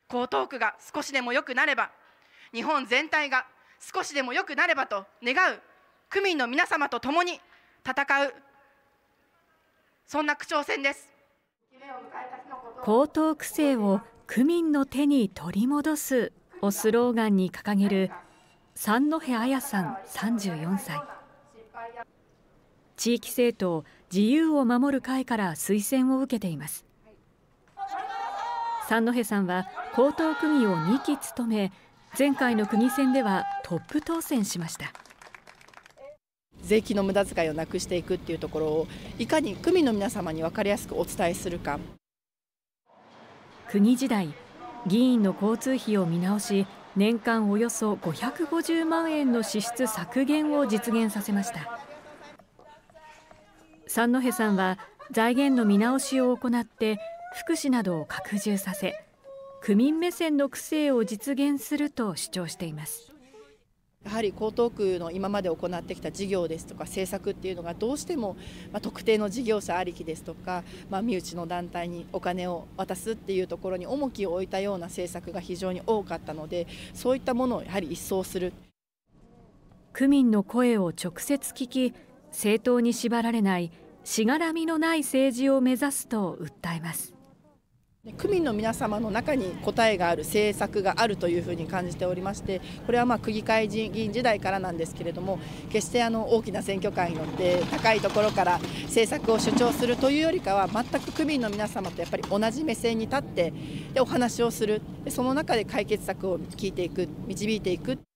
江東区が少しでも良くなれば、日本全体が少しでも良くなればと願う区民の皆様と共に戦う、そんな区長選です。 江東区政を区民の手に取り戻すをスローガンに掲げる三戸彩さん34歳。地域政党自由を守る会から推薦を受けています。三戸さんは江東区議を2期務め、前回の区議選ではトップ当選しました。 税金の無駄遣いをなくしていくっていうところをいかに区民の皆様に分かりやすくお伝えするか。 区議時代、議員の交通費を見直し、年間およそ550万円の支出削減を実現させました。三戸さんは財源の見直しを行って福祉などを拡充させ、区民目線の区政を実現すると主張しています。 やはり江東区の今まで行ってきた事業ですとか政策っていうのがどうしても特定の事業者ありきですとか、身内の団体にお金を渡すっていうところに重きを置いたような政策が非常に多かったので、そういったものをやはり一掃する。 区民の声を直接聞き、政党に縛られないしがらみのない政治を目指すと訴えます。 区民の皆様の中に答えがある政策があるというふうに感じておりまして、これは区議会議員時代からなんですけれども、決して大きな選挙カーに乗って高いところから政策を主張するというよりかは、全く区民の皆様とやっぱり同じ目線に立ってお話をする、その中で解決策を聞いていく、導いていく。